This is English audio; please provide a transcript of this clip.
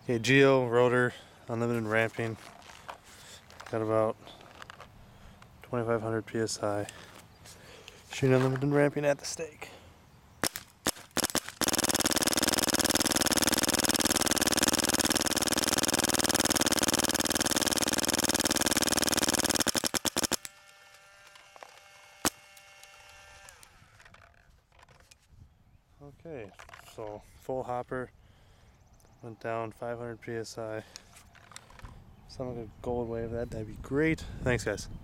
Okay, Geo rotor, unlimited ramping. Got about 2,500 psi. Shooting unlimited ramping at the stake. Okay, so full hopper, went down 500 psi. Something like a gold wave, that'd be great. Thanks, guys.